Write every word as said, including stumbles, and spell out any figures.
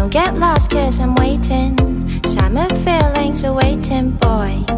Don't get lost cause I'm waiting. Summer feelings are waiting, boy.